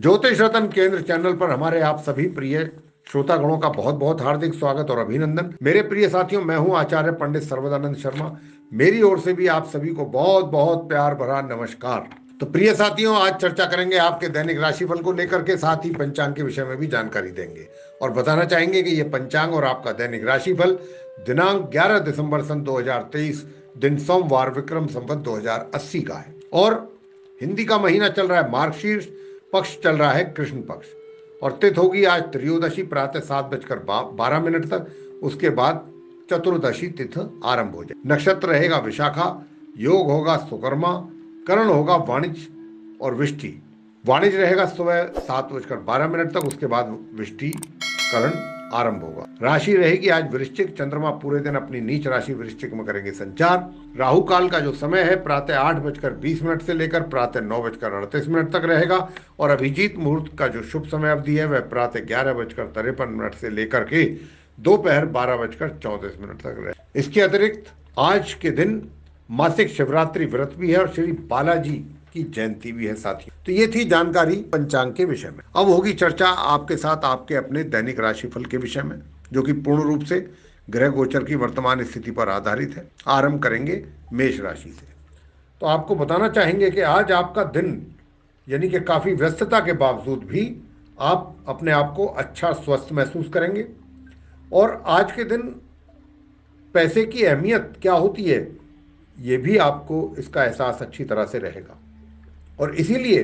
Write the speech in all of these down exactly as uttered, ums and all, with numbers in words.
ज्योतिष रत्न केंद्र चैनल पर हमारे आप सभी प्रिय श्रोतागणों का बहुत बहुत हार्दिक स्वागत और अभिनंदन। मेरे प्रिय साथियों, मैं हूं आचार्य पंडित सर्वदानंद शर्मा। मेरी ओर से भी आप सभी को बहुत बहुत प्यार भरा नमस्कार। तो प्रिय साथियों, आज चर्चा करेंगे आपके दैनिक राशिफल को लेकर के, साथ ही पंचांग के विषय में भी जानकारी देंगे और बताना चाहेंगे कि यह पंचांग और आपका दैनिक राशिफल दिनांक ग्यारह दिसंबर सन दो हजार तेईस, दिन सोमवार, विक्रम संवत दो हजार अस्सी का है और हिंदी का महीना चल रहा है मार्गशीर्ष, पक्ष चल रहा है कृष्ण पक्ष और तिथि होगी आज त्रयोदशी प्रातः सात बजकर बारह मिनट तक। उसके बाद चतुर्दशी तिथि आरंभ हो जाए। नक्षत्र रहेगा विशाखा, योग होगा सुकर्मा, करण होगा वाणिज्य और विष्टि। वाणिज्य रहेगा सुबह सात बजकर बारह मिनट तक, उसके बाद विष्टि करण आरंभ होगा। राशि रहेगी आज वृश्चिक, चंद्रमा पूरे दिन अपनी नीच राशि वृश्चिक में करेंगे संचार। राहु काल का जो समय है प्रातः आठ बजकर बीस मिनट से लेकर प्रातः नौ बजकर अड़तीस मिनट तक रहेगा और अभिजीत मुहूर्त का जो शुभ समय अवधि है वह प्रातः ग्यारह बजकर तिरपन मिनट से लेकर के दोपहर बारह बजकर चौंतीस मिनट तक रहेगा। इसके अतिरिक्त आज के दिन मासिक शिवरात्रि व्रत भी है और श्री बालाजी की जयंती भी है साथियों। तो ये थी जानकारी पंचांग के विषय में। अब होगी चर्चा आपके साथ आपके अपने दैनिक राशिफल के विषय में, जो कि पूर्ण रूप से ग्रह गोचर की वर्तमान स्थिति पर आधारित है। आरंभ करेंगे मेष राशि से। तो आपको बताना चाहेंगे कि आज आपका दिन यानी कि काफी व्यस्तता के बावजूद भी आप अपने आप को अच्छा स्वस्थ महसूस करेंगे और आज के दिन पैसे की अहमियत क्या होती है ये भी आपको इसका एहसास अच्छी तरह से रहेगा और इसीलिए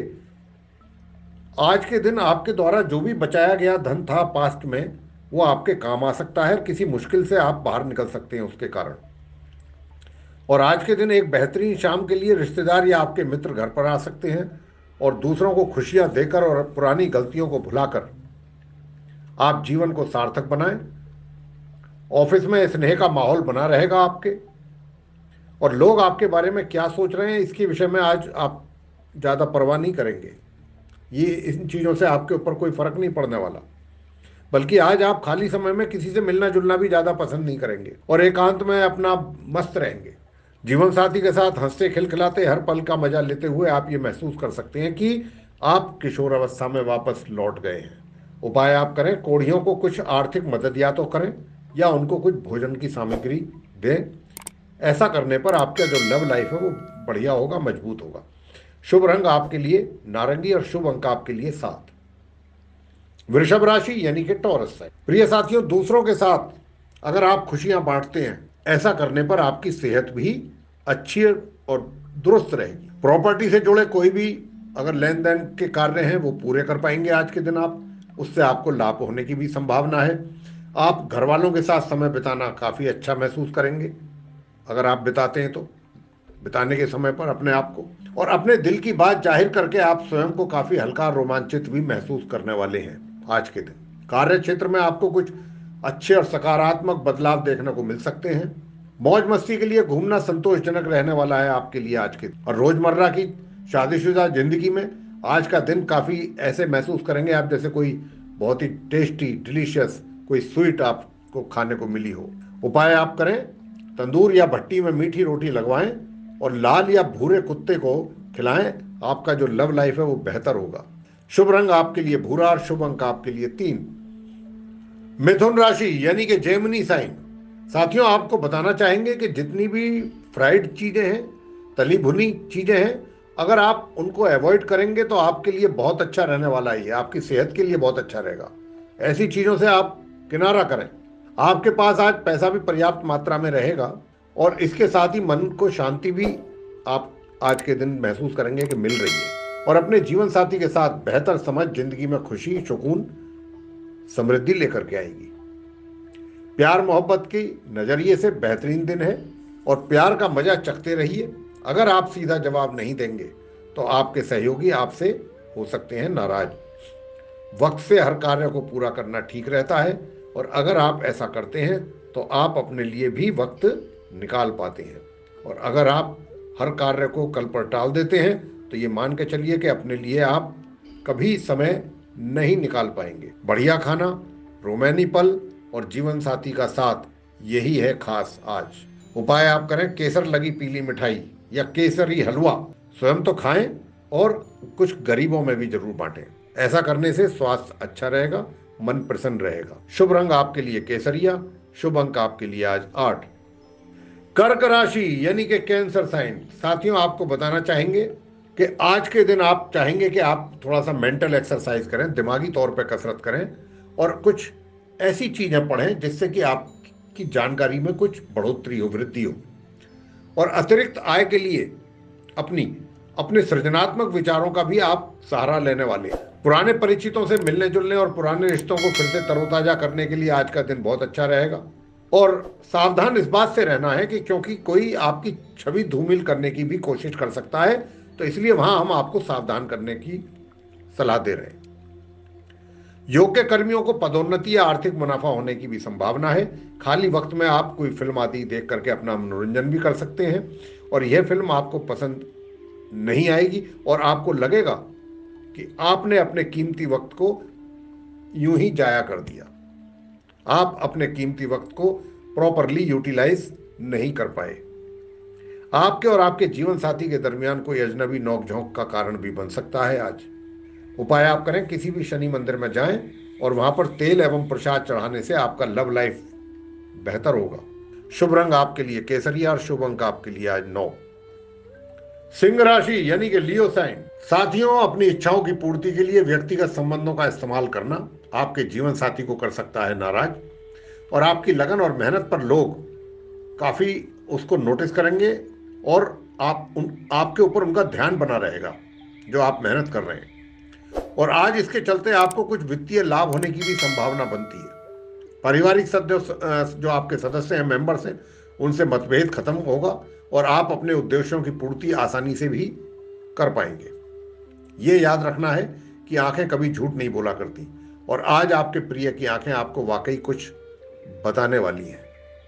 आज के दिन आपके द्वारा जो भी बचाया गया धन था पास्ट में, वो आपके काम आ सकता है। किसी मुश्किल से आप बाहर निकल सकते हैं उसके कारण। और आज के दिन एक बेहतरीन शाम के लिए रिश्तेदार या आपके मित्र घर पर आ सकते हैं और दूसरों को खुशियां देकर और पुरानी गलतियों को भुलाकर आप जीवन को सार्थक बनाएं। ऑफिस में स्नेह का माहौल बना रहेगा आपके और लोग आपके बारे में क्या सोच रहे हैं इसके विषय में आज आप ज़्यादा परवाह नहीं करेंगे। ये इन चीज़ों से आपके ऊपर कोई फर्क नहीं पड़ने वाला, बल्कि आज आप खाली समय में किसी से मिलना जुलना भी ज़्यादा पसंद नहीं करेंगे और एकांत में अपना मस्त रहेंगे। जीवन साथी के साथ हंसते खिलखिलाते हर पल का मजा लेते हुए आप ये महसूस कर सकते हैं कि आप किशोर अवस्था में वापस लौट गए हैं। उपाय आप करें, कोढ़ियों को कुछ आर्थिक मदद या तो करें या उनको कुछ भोजन की सामग्री दें। ऐसा करने पर आपका जो लव लाइफ है वो बढ़िया होगा, मजबूत होगा। शुभ रंग आपके लिए नारंगी और शुभ अंक आपके लिए सात। वृषभ राशि यानी कि टॉरस है। प्रिय साथियों, दूसरों के साथ अगर आप खुशियां बांटते हैं, ऐसा करने पर आपकी सेहत भी अच्छी और दुरुस्त रहेगी। प्रॉपर्टी से जुड़े कोई भी अगर लेन देन के कार्य हैं वो पूरे कर पाएंगे आज के दिन आप, उससे आपको लाभ होने की भी संभावना है। आप घर वालों के साथ समय बिताना काफ़ी अच्छा महसूस करेंगे अगर आप बिताते हैं तो। बिताने के समय पर अपने आप को और अपने दिल की बात जाहिर करके आप स्वयं को काफ़ी हल्का रोमांचित भी महसूस करने वाले हैं आज के दिन। कार्य क्षेत्र में आपको कुछ अच्छे और सकारात्मक बदलाव देखने को मिल सकते हैं। मौज मस्ती के लिए घूमना संतोषजनक रहने वाला है आपके लिए आज के दिन। और रोजमर्रा की शादीशुदा जिंदगी में आज का दिन काफ़ी ऐसे महसूस करेंगे आप जैसे कोई बहुत ही टेस्टी डिलीशियस कोई स्वीट आपको खाने को मिली हो। उपाय आप करें, तंदूर या भट्टी में मीठी रोटी लगवाएं और लाल या भूरे कुत्ते को खिलाएं। आपका जो लव लाइफ है वो बेहतर होगा। शुभ रंग आपके लिए भूरा और शुभ अंक आपके लिए तीन। मिथुन राशि यानी कि जेमिनी साइन। साथियों, आपको बताना चाहेंगे कि जितनी भी फ्राइड चीजें हैं, तली भुनी चीजें हैं, अगर आप उनको अवॉइड करेंगे तो आपके लिए बहुत अच्छा रहने वाला है। आपकी सेहत के लिए बहुत अच्छा रहेगा। ऐसी चीजों से आप किनारा करें। आपके पास आज पैसा भी पर्याप्त मात्रा में रहेगा और इसके साथ ही मन को शांति भी आप आज के दिन महसूस करेंगे कि मिल रही है और अपने जीवन साथी के साथ बेहतर समझ जिंदगी में खुशी, सुकून, समृद्धि लेकर के आएगी। प्यार मोहब्बत की नजरिए से बेहतरीन दिन है और प्यार का मजा चखते रहिए। अगर आप सीधा जवाब नहीं देंगे तो आपके सहयोगी आपसे हो सकते हैं नाराज। वक्त से हर कार्य को पूरा करना ठीक रहता है और अगर आप ऐसा करते हैं तो आप अपने लिए भी वक्त निकाल पाते हैं और अगर आप हर कार्य को कल पर टाल देते हैं तो ये मान के चलिए कि अपने लिए आप कभी समय नहीं निकाल पाएंगे। बढ़िया खाना, रोमानी पल और जीवन साथी का साथ, यही है खास आज। उपाय आप करें, केसर लगी पीली मिठाई या केसरी हलवा स्वयं तो खाएं और कुछ गरीबों में भी जरूर बांटें। ऐसा करने से स्वास्थ्य अच्छा रहेगा, मन प्रसन्न रहेगा। शुभ रंग आपके लिए केसरिया, शुभ अंक आपके लिए आज आठ। कर्क राशि यानी कि कैंसर साइन, साथियों आपको बताना चाहेंगे कि आज के दिन आप चाहेंगे कि आप थोड़ा सा मेंटल एक्सरसाइज करें, दिमागी तौर पर कसरत करें और कुछ ऐसी चीजें पढ़ें जिससे कि आपकी जानकारी में कुछ बढ़ोतरी हो, वृद्धि हो। और अतिरिक्त आय के लिए अपनी अपने सृजनात्मक विचारों का भी आप सहारा लेने वाले हैं। पुराने परिचितों से मिलने जुलने और पुराने रिश्तों को फिर से तरोताजा करने के लिए आज का दिन बहुत अच्छा रहेगा। और सावधान इस बात से रहना है कि क्योंकि कोई आपकी छवि धूमिल करने की भी कोशिश कर सकता है, तो इसलिए वहां हम आपको सावधान करने की सलाह दे रहे हैं। योग्य कर्मियों को पदोन्नति या आर्थिक मुनाफा होने की भी संभावना है। खाली वक्त में आप कोई फिल्म आदि देख करके अपना मनोरंजन भी कर सकते हैं और यह फिल्म आपको पसंद नहीं आएगी और आपको लगेगा कि आपने अपने कीमती वक्त को यूं ही जाया कर दिया। आप अपने कीमती वक्त को प्रॉपरली यूटिलाइज नहीं कर पाए। आपके और आपके जीवन साथी के दरमियान कोई अजनबी नोकझोंक का कारण भी बन सकता है आज। उपाय आप करें, किसी भी शनि मंदिर में जाएं और वहां पर तेल एवं प्रसाद चढ़ाने से आपका लव लाइफ बेहतर होगा। शुभ रंग आपके लिए केसरिया और शुभ अंक आपके लिए आज नौ। सिंह राशि यानी कि लियो साइन, साथियों अपनी इच्छाओं की पूर्ति के लिए व्यक्तिगत संबंधों का इस्तेमाल करना आपके जीवन साथी को कर सकता है नाराज, और आपकी लगन और मेहनत पर लोग काफी उसको नोटिस करेंगे और आप उन आपके ऊपर उनका ध्यान बना रहेगा जो आप मेहनत कर रहे हैं। और आज इसके चलते आपको कुछ वित्तीय लाभ होने की भी संभावना बनती है। पारिवारिक सदस्य जो आपके सदस्य हैं, मेंबर्स हैं, उनसे मतभेद खत्म होगा और आप अपने उद्देश्यों की पूर्ति आसानी से भी कर पाएंगे। ये याद रखना है कि आंखें कभी झूठ नहीं बोला करती और आज आपके प्रिय की आंखें आपको वाकई कुछ बताने वाली हैं।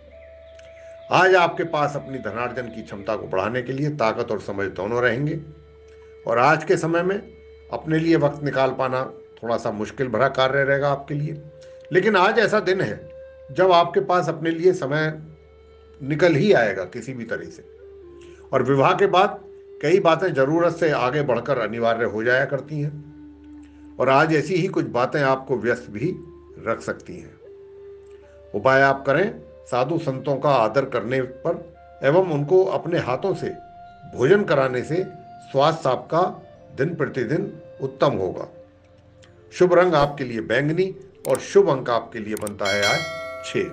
आज आपके पास अपनी धनार्जन की क्षमता को बढ़ाने के लिए ताकत और समझ दोनों रहेंगे और आज के समय में अपने लिए वक्त निकाल पाना थोड़ा सा मुश्किल भरा कार्य रहेगा आपके लिए। लेकिन आज ऐसा दिन है जब आपके पास अपने लिए समय निकल ही आएगा किसी भी तरह से। और विवाह के बाद कई बातें जरूरत से आगे बढ़कर अनिवार्य हो जाया करती हैं और आज ऐसी ही कुछ बातें आपको व्यस्त भी रख सकती हैं। उपाय आप करें, साधु संतों का आदर करने पर एवं उनको अपने हाथों से भोजन कराने से स्वास्थ्य आपका दिन प्रतिदिन उत्तम होगा। शुभ रंग आपके लिए बैंगनी और शुभ अंक आपके लिए बनता है आज छह।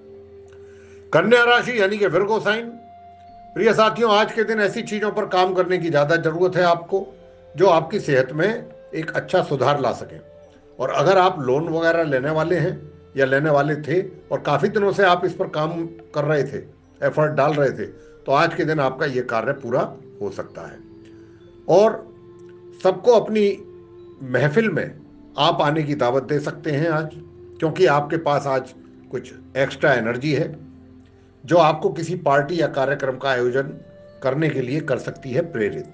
कन्या राशि यानी कि विर्गो साइन, प्रिय साथियों आज के दिन ऐसी चीजों पर काम करने की ज्यादा जरूरत है आपको जो आपकी सेहत में एक अच्छा सुधार ला सके। और अगर आप लोन वगैरह लेने वाले हैं या लेने वाले थे और काफी दिनों से आप इस पर काम कर रहे थे, एफर्ट डाल रहे थे, तो आज के दिन आपका यह कार्य पूरा हो सकता है। और सबको अपनी महफिल में आप आने की दावत दे सकते हैं आज, क्योंकि आपके पास आज कुछ एक्स्ट्रा एनर्जी है जो आपको किसी पार्टी या कार्यक्रम का आयोजन करने के लिए कर सकती है प्रेरित।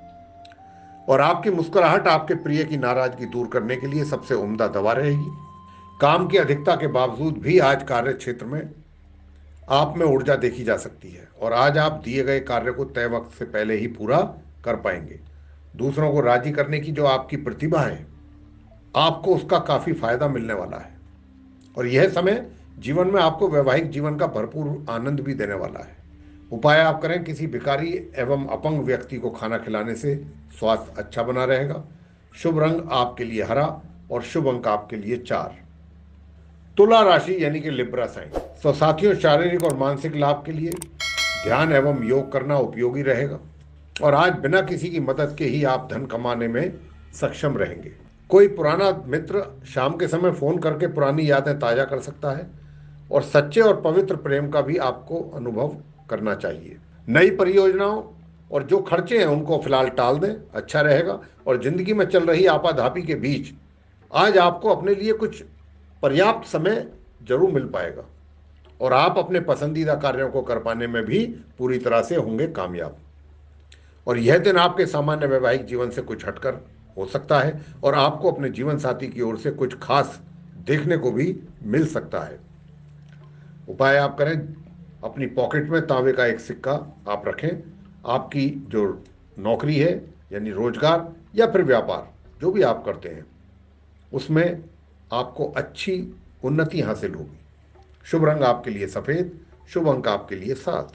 और आपकी मुस्कुराहट आपके प्रिय की नाराजगी दूर करने के लिए सबसे उम्दा दवा रहेगी। काम की अधिकता के बावजूद भी आज कार्य क्षेत्र में आप में ऊर्जा देखी जा सकती है और आज आप दिए गए कार्य को तय वक्त से पहले ही पूरा कर पाएंगे। दूसरों को राजी करने की जो आपकी प्रतिभा है, आपको उसका काफी फायदा मिलने वाला है और यह समय जीवन में आपको वैवाहिक जीवन का भरपूर आनंद भी देने वाला है। उपाय आप करें, किसी भिखारी एवं अपंग व्यक्ति को खाना खिलाने से स्वास्थ्य अच्छा बना रहेगा। शुभ रंग आपके लिए हरा और शुभ अंक आपके लिए चार। तुला राशि यानी कि लिब्रा साइन, तो साथियों शारीरिक और मानसिक लाभ के लिए ध्यान एवं योग करना उपयोगी रहेगा और आज बिना किसी की मदद के ही आप धन कमाने में सक्षम रहेंगे। कोई पुराना मित्र शाम के समय फोन करके पुरानी यादें ताजा कर सकता है और सच्चे और पवित्र प्रेम का भी आपको अनुभव करना चाहिए। नई परियोजनाओं और जो खर्चे हैं उनको फिलहाल टाल दें, अच्छा रहेगा। और जिंदगी में चल रही आपाधापी के बीच आज आपको अपने लिए कुछ पर्याप्त समय जरूर मिल पाएगा और आप अपने पसंदीदा कार्यों को कर पाने में भी पूरी तरह से होंगे कामयाब। और यह दिन आपके सामान्य वैवाहिक जीवन से कुछ हटकर हो सकता है और आपको अपने जीवन साथी की ओर से कुछ खास देखने को भी मिल सकता है। उपाय आप करें, अपनी पॉकेट में तांबे का एक सिक्का आप रखें। आपकी जो नौकरी है यानी रोजगार या फिर व्यापार जो भी आप करते हैं, उसमें आपको अच्छी उन्नति हासिल होगी। शुभ रंग आपके लिए सफेद, शुभ अंक आपके लिए सात।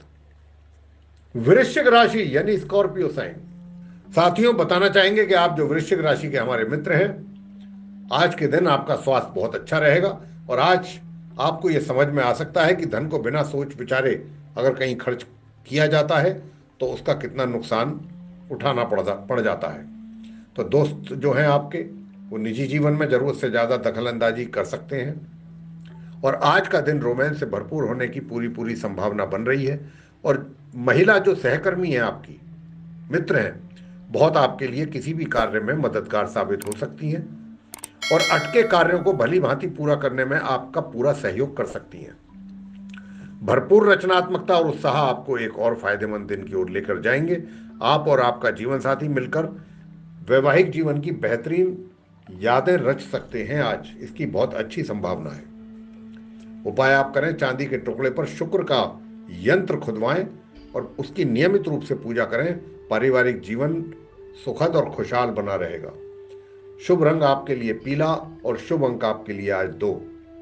वृश्चिक राशि यानी स्कॉर्पियो साइन। साथियों, बताना चाहेंगे कि आप जो वृश्चिक राशि के हमारे मित्र हैं, आज के दिन आपका स्वास्थ्य बहुत अच्छा रहेगा और आज आपको यह समझ में आ सकता है कि धन को बिना सोच विचारे अगर कहीं खर्च किया जाता है तो उसका कितना नुकसान उठाना पड़ जा, पड़ जाता है। तो दोस्त जो हैं आपके, वो निजी जीवन में जरूरत से ज्यादा दखल अंदाजी कर सकते हैं और आज का दिन रोमांस से भरपूर होने की पूरी पूरी संभावना बन रही है। और महिला जो सहकर्मी है, आपकी मित्र हैं, बहुत आपके लिए किसी भी कार्य में मददगार साबित हो सकती हैं और अटके कार्यों को भली भांति पूरा करने में आपका पूरा सहयोग कर सकती हैं। भरपूर रचनात्मकता और उत्साह आपको एक और फायदेमंद दिन की ओर लेकर जाएंगे। आप और आपका जीवन साथी मिलकर वैवाहिक जीवन की बेहतरीन यादें रच सकते हैं। आज इसकी बहुत अच्छी संभावना है। उपाय आप करें, चांदी के टुकड़े पर शुक्र का यंत्र खुदवाएं और उसकी नियमित रूप से पूजा करें। पारिवारिक जीवन सुखद और खुशहाल बना रहेगा। शुभ रंग आपके लिए पीला और शुभ अंक आपके लिए आज दो।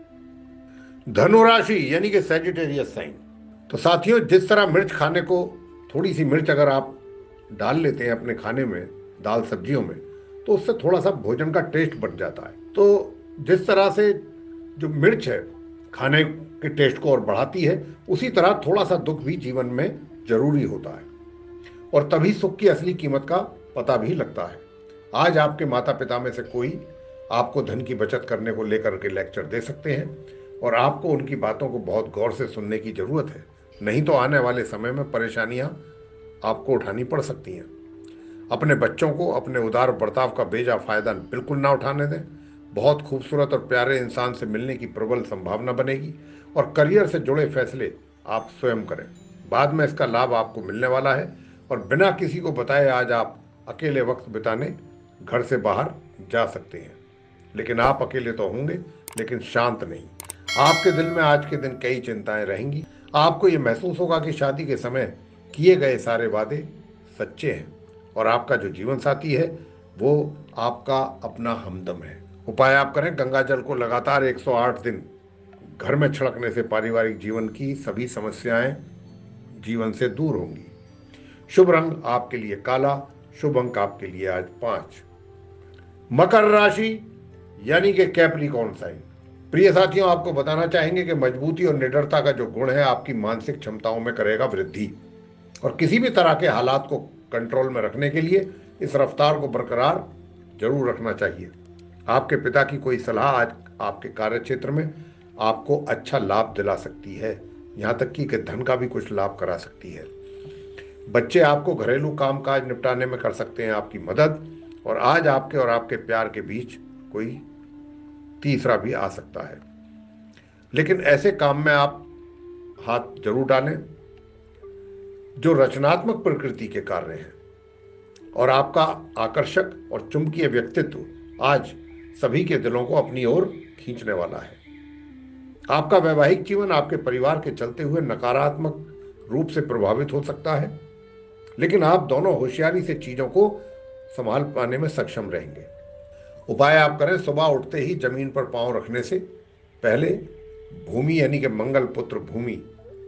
धनु राशि यानी कि सैजिटेरियस साइन। तो साथियों, जिस तरह मिर्च खाने को, थोड़ी सी मिर्च अगर आप डाल लेते हैं अपने खाने में, दाल सब्जियों में, तो उससे थोड़ा सा भोजन का टेस्ट बढ़ जाता है। तो जिस तरह से जो मिर्च है खाने के टेस्ट को और बढ़ाती है, उसी तरह थोड़ा सा दुख भी जीवन में जरूरी होता है और तभी सुख की असली कीमत का पता भी लगता है। आज आपके माता पिता में से कोई आपको धन की बचत करने को लेकर के लेक्चर दे सकते हैं और आपको उनकी बातों को बहुत गौर से सुनने की जरूरत है, नहीं तो आने वाले समय में परेशानियां आपको उठानी पड़ सकती हैं। अपने बच्चों को अपने उदार बर्ताव का बेजा फायदा बिल्कुल ना उठाने दें। बहुत खूबसूरत और प्यारे इंसान से मिलने की प्रबल संभावना बनेगी और करियर से जुड़े फैसले आप स्वयं करें, बाद में इसका लाभ आपको मिलने वाला है। और बिना किसी को बताए आज आप अकेले वक्त बिताने घर से बाहर जा सकते हैं, लेकिन आप अकेले तो होंगे लेकिन शांत नहीं। आपके दिल में आज के दिन कई चिंताएं रहेंगी। आपको ये महसूस होगा कि शादी के समय किए गए सारे वादे सच्चे हैं और आपका जो जीवन साथी है वो आपका अपना हमदम है। उपाय आप करें, गंगा जल को लगातार एक सौ आठ दिन घर में छिड़कने से पारिवारिक जीवन की सभी समस्याएं जीवन से दूर होंगी। शुभ रंग आपके लिए काला, शुभ अंक आपके लिए आज पांच। मकर राशि यानी कि कैप्रिकॉर्न साइन। प्रिय साथियों, आपको बताना चाहेंगे कि मजबूती और निडरता का जो गुण है आपकी मानसिक क्षमताओं में करेगा वृद्धि और किसी भी तरह के हालात को कंट्रोल में रखने के लिए इस रफ्तार को बरकरार जरूर रखना चाहिए। आपके पिता की कोई सलाह आज आपके कार्य क्षेत्र में आपको अच्छा लाभ दिला सकती है, यहाँ तक कि धन का भी कुछ लाभ करा सकती है। बच्चे आपको घरेलू कामकाज निपटाने में कर सकते हैं आपकी मदद और आज आपके और आपके प्यार के बीच कोई तीसरा भी आ सकता है, लेकिन ऐसे काम में आप हाथ जरूर डालें जो रचनात्मक प्रकृति के कार्य हैं। और आपका आकर्षक और चुंबकीय व्यक्तित्व आज सभी के दिलों को अपनी ओर खींचने वाला है। आपका वैवाहिक जीवन आपके परिवार के चलते हुए नकारात्मक रूप से प्रभावित हो सकता है, लेकिन आप दोनों होशियारी से चीजों को संभाल पाने में सक्षम रहेंगे। उपाय आप करें, सुबह उठते ही जमीन पर पांव रखने से पहले भूमि यानी कि मंगल पुत्र भूमि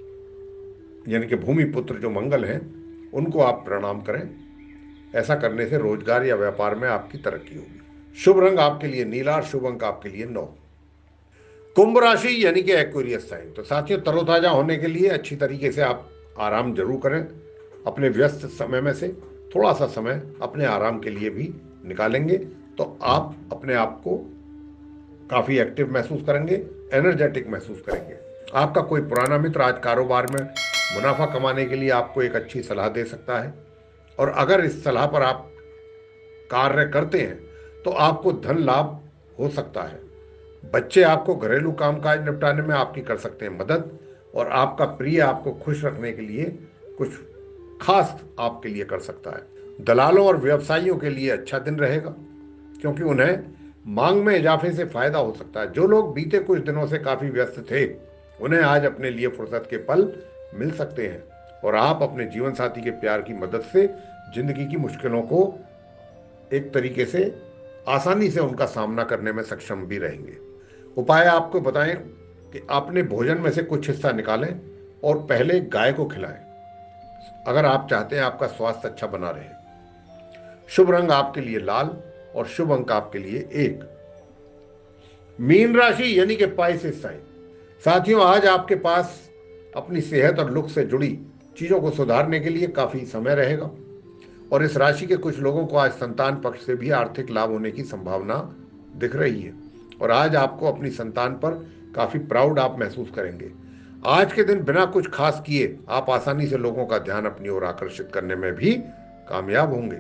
यानी कि भूमि पुत्र जो मंगल हैं उनको आप प्रणाम करें। ऐसा करने से रोजगार या व्यापार में आपकी तरक्की होगी। शुभ रंग आपके लिए नीला, शुभ अंक आपके लिए नौ। कुंभ राशि यानी कि एक्वेरियस साइन। तो साथियों, तरोताजा होने के लिए अच्छी तरीके से आप आराम जरूर करें। अपने व्यस्त समय में से थोड़ा सा समय अपने आराम के लिए भी निकालेंगे तो आप अपने आप को काफी एक्टिव महसूस करेंगे, एनर्जेटिक महसूस करेंगे। आपका कोई पुराना मित्र आज कारोबार में मुनाफा कमाने के लिए आपको एक अच्छी सलाह दे सकता है और अगर इस सलाह पर आप कार्य करते हैं तो आपको धन लाभ हो सकता है। बच्चे आपको घरेलू कामकाज निपटाने में आपकी कर सकते हैं मदद और आपका प्रिय आपको खुश रखने के लिए कुछ खास आपके लिए कर सकता है। दलालों और व्यवसायियों के लिए अच्छा दिन रहेगा क्योंकि उन्हें मांग में इजाफे से फायदा हो सकता है। जो लोग बीते कुछ दिनों से काफी व्यस्त थे उन्हें आज अपने लिए फुर्सत के पल मिल सकते हैं और आप अपने जीवन साथी के प्यार की मदद से जिंदगी की मुश्किलों को एक तरीके से आसानी से उनका सामना करने में सक्षम भी रहेंगे। उपाय आपको बताएं कि आपने भोजन में से कुछ हिस्सा निकालें और पहले गाय को खिलाएं, अगर आप चाहते हैं आपका स्वास्थ्य अच्छा बना रहे। शुभ रंग आपके लिए लाल और शुभ अंक आपके लिए एक। मीन राशि यानी कि पाइसेस साइन। साथियों, आज आपके पास अपनी सेहत और लुक से जुड़ी चीजों को सुधारने के लिए काफी समय रहेगा और इस राशि के कुछ लोगों को आज संतान पक्ष से भी आर्थिक लाभ होने की संभावना दिख रही है और आज आपको अपनी संतान पर काफी प्राउड आप महसूस करेंगे। आज के दिन बिना कुछ खास किए आप आसानी से लोगों का ध्यान अपनी ओर आकर्षित करने में भी कामयाब होंगे।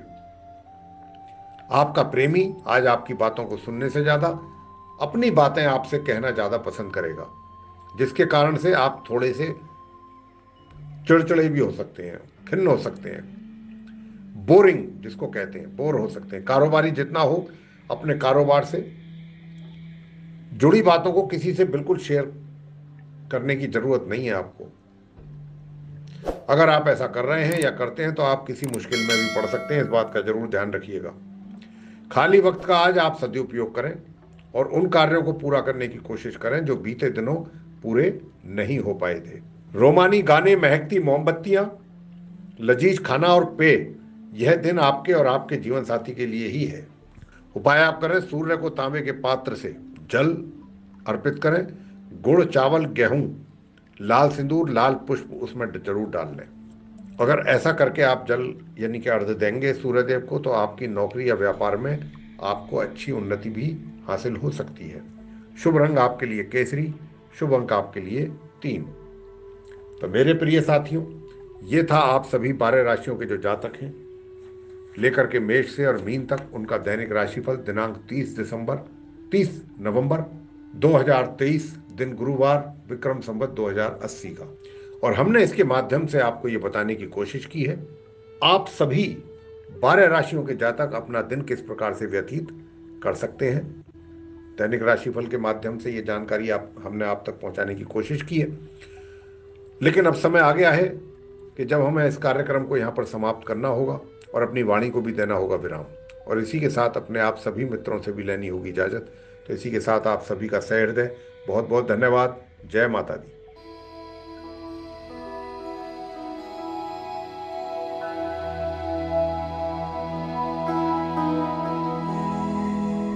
आपका प्रेमी आज आपकी बातों को सुनने से ज्यादा अपनी बातें आपसे कहना ज्यादा पसंद करेगा, जिसके कारण से आप थोड़े से चिड़चिड़े भी हो सकते हैं, खिन्न हो सकते हैं, बोरिंग जिसको कहते हैं, बोर हो सकते हैं। कारोबारी जितना हो, अपने कारोबार से जुड़ी बातों को किसी से बिल्कुल शेयर करने की जरूरत नहीं है आपको। अगर आप ऐसा कर रहे हैं या करते हैं तो आप किसी मुश्किल में भी पड़ सकते हैं, इस बात का जरूर ध्यान रखिएगा। खाली वक्त का आज आप सदुपयोग करें और उन कार्यों को पूरा करने की कोशिश करें जो बीते दिनों पूरे नहीं हो पाए थे। रोमानी गाने, महकती मोमबत्तियां, लजीज खाना और पेय, यह दिन आपके और आपके जीवन साथी के लिए ही है। उपाय आप करें, सूर्य को तांबे के पात्र से जल अर्पित करें, गुड़, चावल, गेहूं, लाल सिंदूर, लाल पुष्प उसमें जरूर डाल लें। अगर ऐसा करके आप जल यानी कि अर्घ देंगे सूर्यदेव को तो आपकी नौकरी या व्यापार में आपको अच्छी उन्नति भी हासिल हो सकती है। शुभ रंग आपके लिए केसरी, शुभ अंक आपके लिए तीन। तो मेरे प्रिय साथियों, ये था आप सभी बारह राशियों के जो जातक हैं लेकर के मेष से और मीन तक उनका दैनिक राशिफल दिनांक तीस दिसंबर तीस नवंबर दो हज़ार तेईस, दिन गुरुवार, विक्रम संवत दो हज़ार अस्सी का। और हमने इसके माध्यम से आपको ये बताने की कोशिश की है आप सभी बारह राशियों के जातक अपना दिन किस प्रकार से व्यतीत कर सकते हैं। दैनिक राशिफल के माध्यम से ये जानकारी आप हमने आप तक पहुंचाने की कोशिश की है, लेकिन अब समय आ गया है कि जब हमें इस कार्यक्रम को यहाँ पर समाप्त करना होगा और अपनी वाणी को भी देना होगा विराम, और इसी के साथ अपने आप सभी मित्रों से भी लेनी होगी इजाजत। तो इसी के साथ आप सभी का सहृदय बहुत बहुत धन्यवाद। जय माता दी।